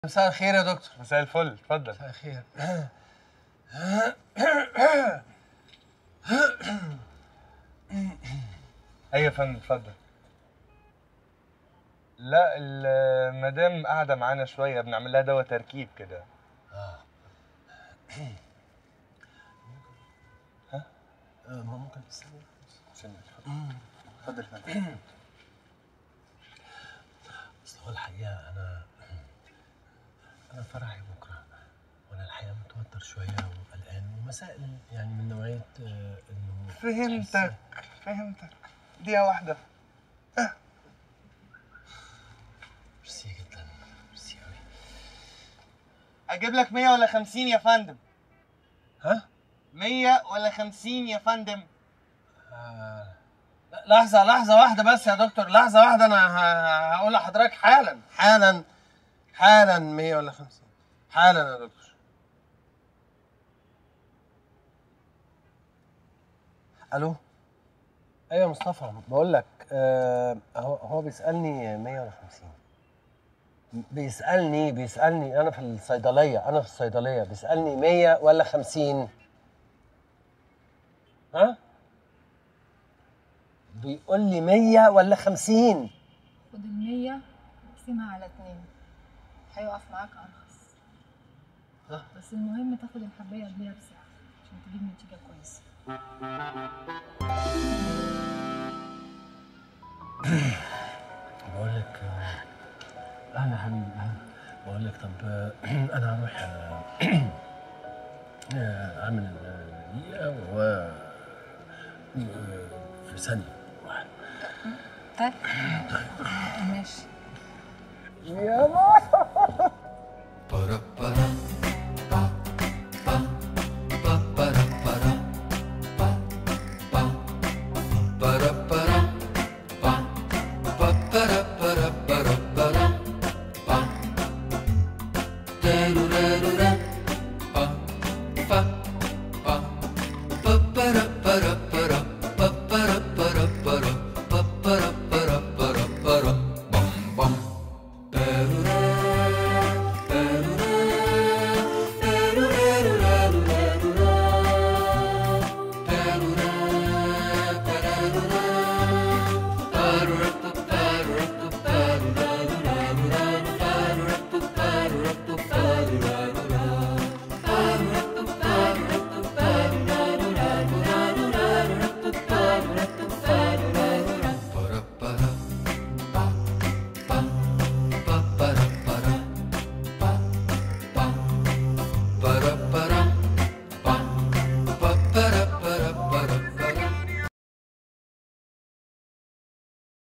مساء الخير يا دكتور. مساء الفل، اتفضل. مساء الخير. ايوه يا فندم، اتفضل. لا، المدام قاعده معانا شويه، بنعمل لها دواء تركيب كده. ها؟ ممكن تستنى؟ اتفضل يا فندم. اصل هو الحقيقه انا فرحي بكره، وانا الحقيقه متوتر شويه وقلقان ومسائل يعني من نوعيه انه فهمتك. دقيقه واحده. ميرسي جدا، ميرسي قوي. اجيب لك 100 ولا 50 يا فندم؟ ها؟ 100 ولا 50 يا فندم؟ لحظة واحدة بس يا دكتور، لحظة واحدة. أنا هقول لحضرتك حالا 100 ولا 50 حالا يا دكتور. ألو؟ أيوة مصطفى، بقول لك هو بيسألني 100 ولا 50. بيسألني أنا في الصيدلية بيسألني 100 ولا 50. ها؟ بيقول لي 100 ولا 50. خد ال100 واقسمها على 2 هيقف معاك ارخص. بس المهم تاخد الحبايه قبلها بساعه عشان تجيب نتيجه كويسه. بقول لك اهلا حبيبي، بقول لك طب انا هروح اعمل دقيقه وهو في ثانيه واحده. طيب ماشي يا ماما. Da